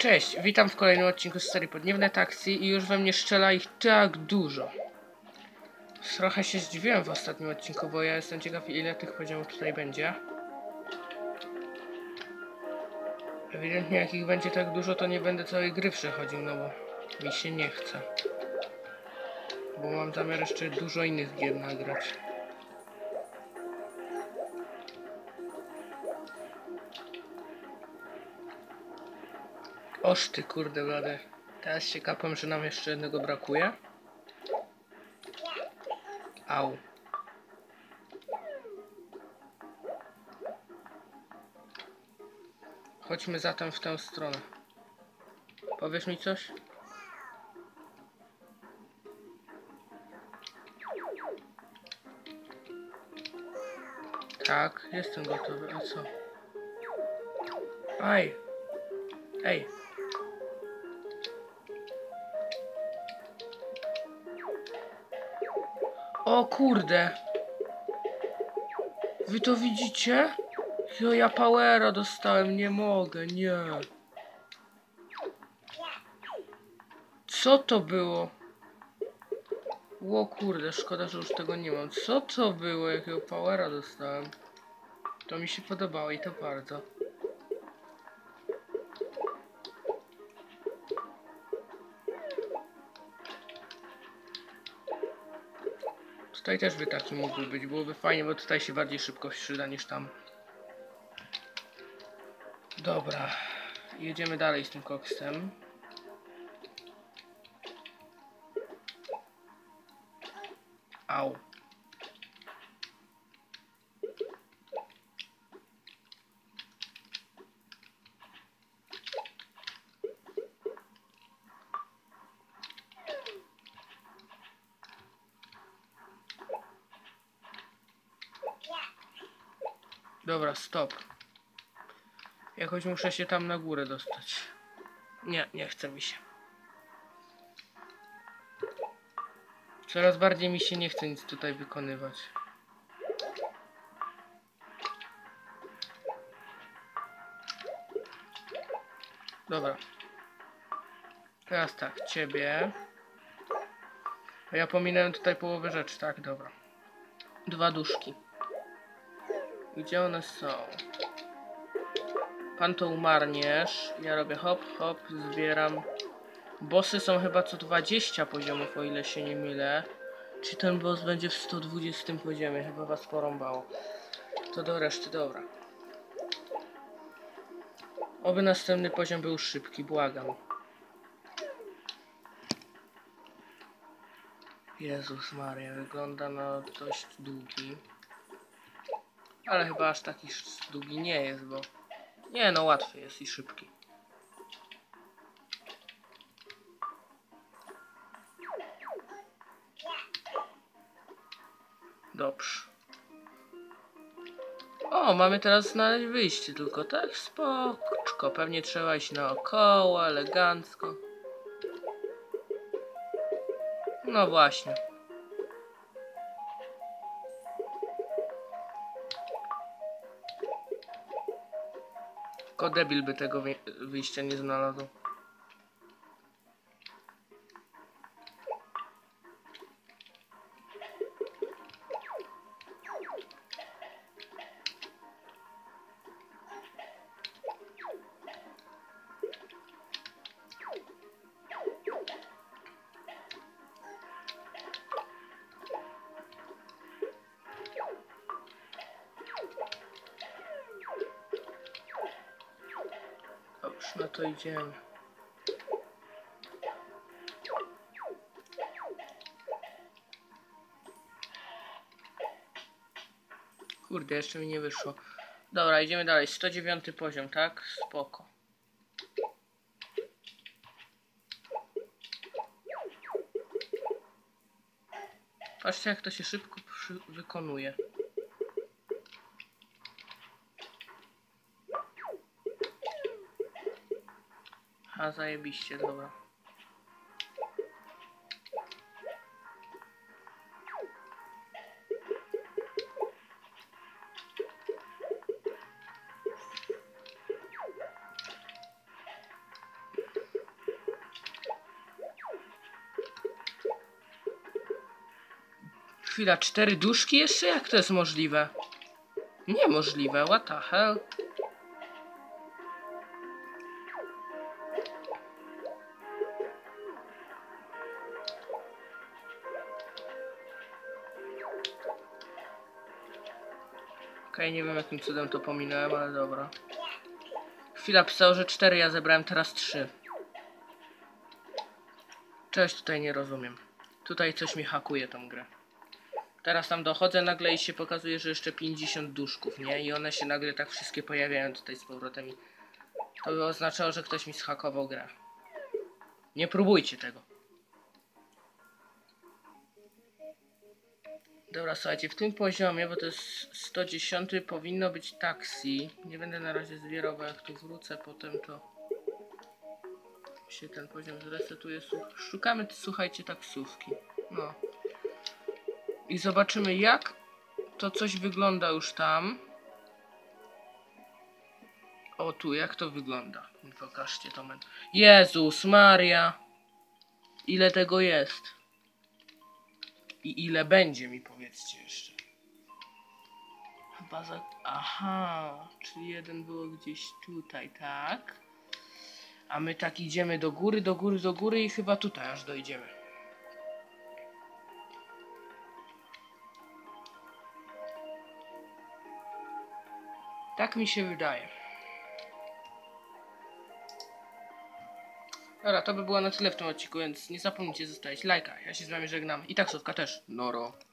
Cześć, witam w kolejnym odcinku z serii Podniebne Taksi i już we mnie strzela ich tak dużo. Trochę się zdziwiłem w ostatnim odcinku, bo ja jestem ciekaw, ile tych poziomów tutaj będzie. Ewidentnie jak ich będzie tak dużo, to nie będę całej gry przechodził, no bo mi się nie chce. Bo mam zamiar jeszcze dużo innych gier nagrać. Oż ty kurde blade. Teraz się kapam, że nam jeszcze jednego brakuje. Au. Chodźmy zatem w tę stronę. Powiesz mi coś? Tak, jestem gotowy. A co? Aj! Ej! O kurde! Wy to widzicie? Ja powera dostałem, nie mogę, nie. Co to było? O kurde, szkoda, że już tego nie mam. Co to było, jakiego powera dostałem? To mi się podobało i to bardzo. Tutaj też by taki mógł być, byłoby fajnie, bo tutaj się bardziej szybko przyda niż tam. Dobra, jedziemy dalej z tym koksem. Au. Dobra, stop. Jakoś muszę się tam na górę dostać. Nie, nie chce mi się. Coraz bardziej mi się nie chce nic tutaj wykonywać. Dobra. Teraz tak, ciebie. A ja pominąłem tutaj połowę rzeczy, tak? Dobra. 2 duszki. Gdzie one są? Pan to umarniesz. Ja robię hop, hop, zbieram. Bossy są chyba co 20 poziomów, o ile się nie mylę. Czy ten boss będzie w 120 poziomie? Chyba was porąbało. To do reszty, dobra. Oby następny poziom był szybki, błagam. Jezus Maria, wygląda na dość długi. Ale chyba aż taki długi nie jest, bo... Nie no, łatwy jest i szybki. Dobrze. O, mamy teraz znaleźć wyjście tylko, tak? Spoczko. Pewnie trzeba iść naokoło, elegancko. No właśnie. Tylko debil by tego wyjścia nie znalazł. Dobrze, no to idziemy. Kurde, jeszcze mi nie wyszło. Dobra, idziemy dalej. 109 poziom, tak? Spoko. Patrzcie, jak to się szybko wykonuje. A zajebiście, dobra. Chwila, 4 duszki jeszcze? Jak to jest możliwe? Niemożliwe, what the hell? Okej, nie wiem jakim cudem to pominąłem, ale dobra. Chwila, pisało, że 4, ja zebrałem teraz 3. Czegoś tutaj nie rozumiem. Tutaj coś mi hakuje tą grę. Teraz tam dochodzę nagle i się pokazuje, że jeszcze 50 duszków, nie? I one się nagle tak wszystkie pojawiają tutaj z powrotem i to by oznaczało, że ktoś mi zhakował grę. Nie próbujcie tego. Dobra, słuchajcie, w tym poziomie, bo to jest 110, powinno być taksi. Nie będę na razie zbierał, bo jak tu wrócę potem, to się ten poziom zresetuje. Szukamy, słuchajcie, taksówki. No. I zobaczymy, jak to coś wygląda już tam. O, tu, jak to wygląda. Pokażcie to. Jezus Maria! Ile tego jest? I ile będzie, mi powiedzcie jeszcze. Chyba za... Aha, czyli jeden było gdzieś tutaj, tak? A my tak idziemy do góry, do góry, do góry i chyba tutaj aż dojdziemy. Tak mi się wydaje. Dobra, to by było na tyle w tym odcinku, więc nie zapomnijcie zostawić lajka. Ja się z wami żegnam i taksówka też. Noro.